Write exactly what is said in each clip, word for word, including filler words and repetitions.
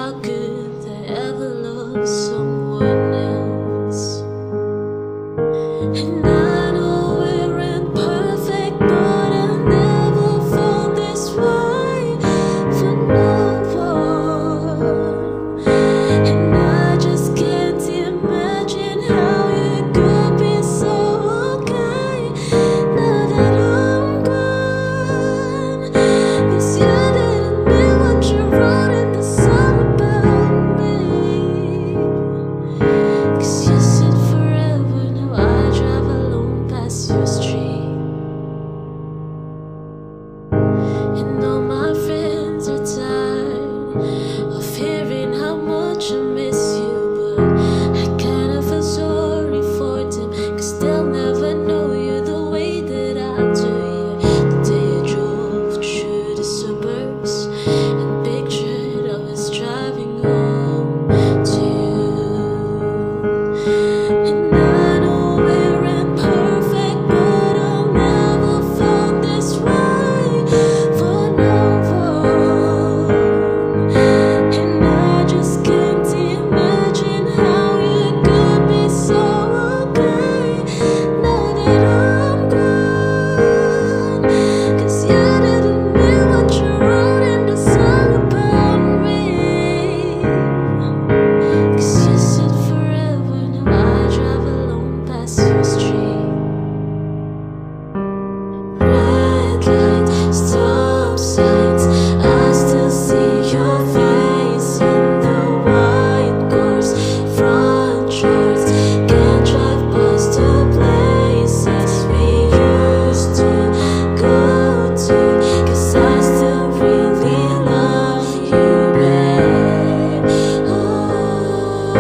how could I ever love someone else? And I know we're imperfect, but I never felt this way for no one. And I just can't imagine how you could be so okay now that I'm gone. 'Cause you didn't mean what you wrote in the song about me. 'Cause you said forever, now I drive alone past your street. And all my friends are tired of hearing how much I miss you, but I kinda feel sorry for them, 'cause they'll never know you the way that I do you. The day you drove through the suburbs and pictured I was driving home to you. And I know we're imperfect, but I'll never felt this way for no one. And I just can't imagine how you could be so okay now that I'm gone. 'Cause you didn't mean what you wrote in the song about me. 'Cause you said forever, now I drive alone past your street. Red lights, stop signs, I still see your face in the white cars, front yards. Can't drive past the places we used to go to, 'cause I still really love you, babe. Oh.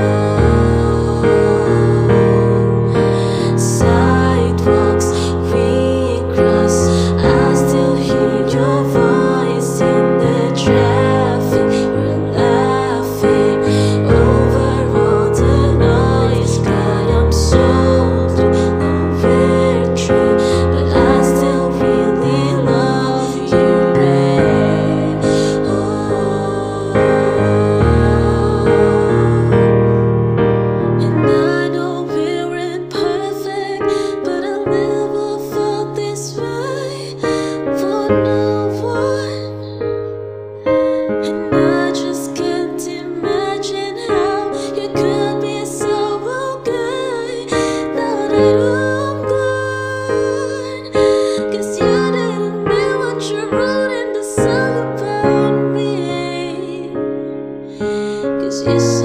Sidewalks we cross, I still hear your voice in the traffic. We're laughing over all the noise. God, I'm so blue, nowhere true, but I still really love you, babe. Oh. And I know we're imperfect, but I never felt this way for no one. And I just can't imagine how you could be so okay now that I'm gone. 'Cause you didn't mean what you wrote in the song about me. 'Cause you